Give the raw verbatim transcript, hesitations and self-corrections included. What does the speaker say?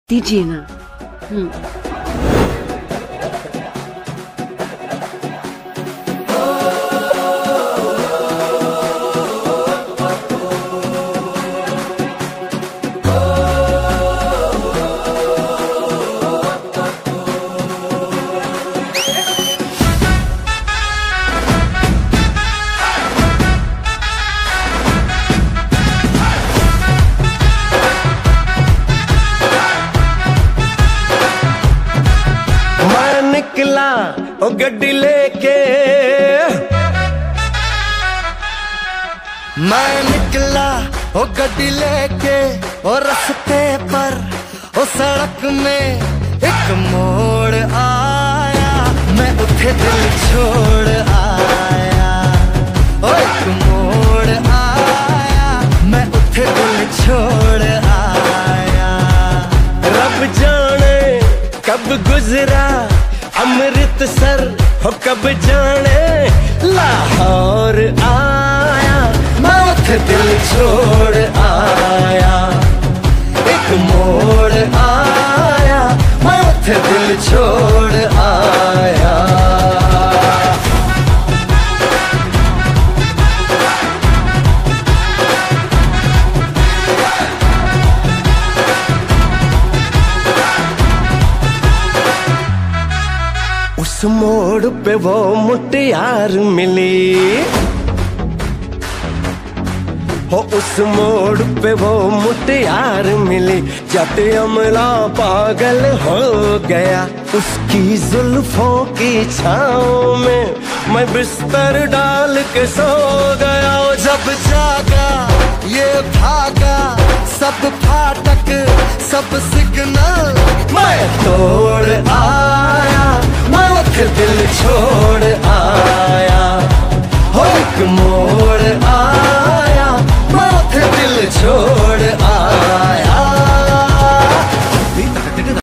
दीजिए ना। हम्म ओ गड्डी लेके मैं निकला, ओ गड्डी लेके ओ रास्ते पर ओ सड़क में एक मोड़ आया, मैं उठे दिल छोड़ आया। ओ एक मोड़ आया, मैं उठे दिल छोड़ आया। रब जाने कब गुजरा अमृतसर, हो कब जाने लाहौर आया, मैं उठे दिल छोड़ आया। एक मोड़ आया, मैं उठे दिल छोड़ आया। उस मोड़ पे वो मुटियार मिली, हो उस मोड़ पे वो मुटियार मिली। जट अमला पागल हो गया, उसकी जुल्फों की छाँव में मैं बिस्तर डाल के सो गया। जब जागा ये भागा, सब फाटक सब सिग्नल मैं तोड़ आ